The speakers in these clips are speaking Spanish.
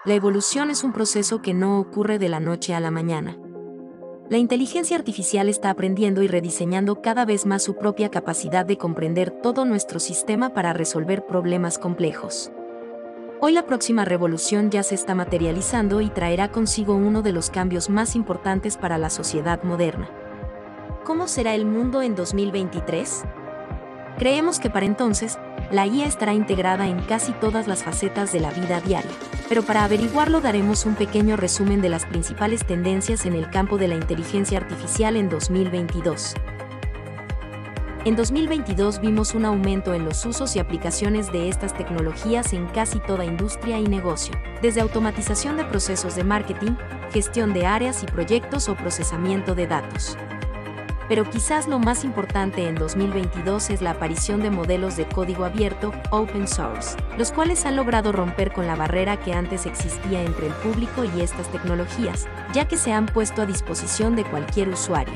La evolución es un proceso que no ocurre de la noche a la mañana. La inteligencia artificial está aprendiendo y rediseñando cada vez más su propia capacidad de comprender todo nuestro sistema para resolver problemas complejos. Hoy la próxima revolución ya se está materializando y traerá consigo uno de los cambios más importantes para la sociedad moderna. ¿Cómo será el mundo en 2023? Creemos que para entonces, la IA estará integrada en casi todas las facetas de la vida diaria, pero para averiguarlo daremos un pequeño resumen de las principales tendencias en el campo de la inteligencia artificial en 2022. En 2022 vimos un aumento en los usos y aplicaciones de estas tecnologías en casi toda industria y negocio, desde automatización de procesos de marketing, gestión de áreas y proyectos o procesamiento de datos. Pero quizás lo más importante en 2022 es la aparición de modelos de código abierto, open source, los cuales han logrado romper con la barrera que antes existía entre el público y estas tecnologías, ya que se han puesto a disposición de cualquier usuario.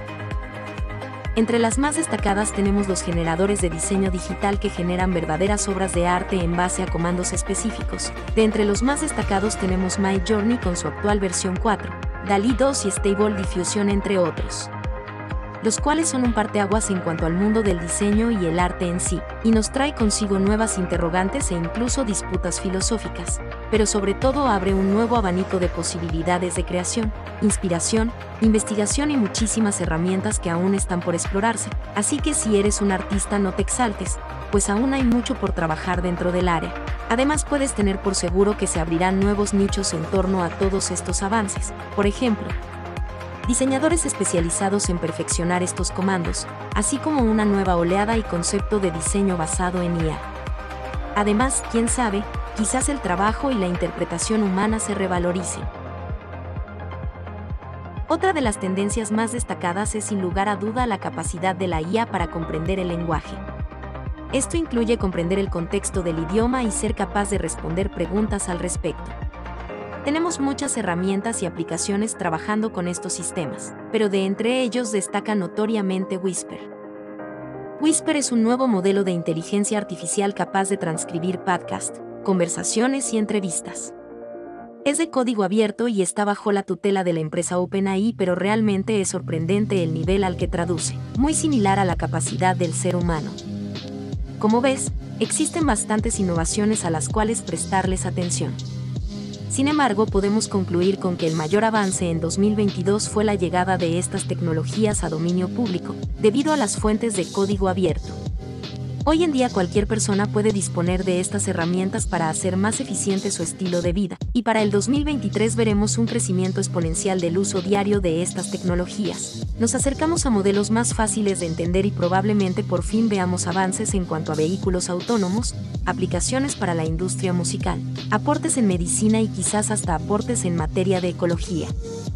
Entre las más destacadas tenemos los generadores de diseño digital que generan verdaderas obras de arte en base a comandos específicos. De entre los más destacados tenemos Midjourney con su actual versión 4, DALL-E 2 y Stable Diffusion entre otros, los cuales son un parteaguas en cuanto al mundo del diseño y el arte en sí, y nos trae consigo nuevas interrogantes e incluso disputas filosóficas, pero sobre todo abre un nuevo abanico de posibilidades de creación, inspiración, investigación y muchísimas herramientas que aún están por explorarse, así que si eres un artista no te exaltes, pues aún hay mucho por trabajar dentro del área. Además puedes tener por seguro que se abrirán nuevos nichos en torno a todos estos avances, por ejemplo, diseñadores especializados en perfeccionar estos comandos, así como una nueva oleada y concepto de diseño basado en IA. Además, quién sabe, quizás el trabajo y la interpretación humana se revaloricen. Otra de las tendencias más destacadas es sin lugar a duda la capacidad de la IA para comprender el lenguaje. Esto incluye comprender el contexto del idioma y ser capaz de responder preguntas al respecto. Tenemos muchas herramientas y aplicaciones trabajando con estos sistemas, pero de entre ellos destaca notoriamente Whisper. Whisper es un nuevo modelo de inteligencia artificial capaz de transcribir podcasts, conversaciones y entrevistas. Es de código abierto y está bajo la tutela de la empresa OpenAI, pero realmente es sorprendente el nivel al que traduce, muy similar a la capacidad del ser humano. Como ves, existen bastantes innovaciones a las cuales prestarles atención. Sin embargo, podemos concluir con que el mayor avance en 2022 fue la llegada de estas tecnologías a dominio público, debido a las fuentes de código abierto. Hoy en día cualquier persona puede disponer de estas herramientas para hacer más eficiente su estilo de vida, y para el 2023 veremos un crecimiento exponencial del uso diario de estas tecnologías. Nos acercamos a modelos más fáciles de entender y probablemente por fin veamos avances en cuanto a vehículos autónomos, aplicaciones para la industria musical, aportes en medicina y quizás hasta aportes en materia de ecología.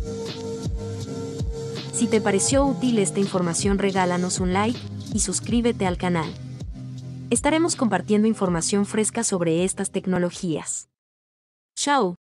Si te pareció útil esta información, regálanos un like y suscríbete al canal. Estaremos compartiendo información fresca sobre estas tecnologías. ¡Chao!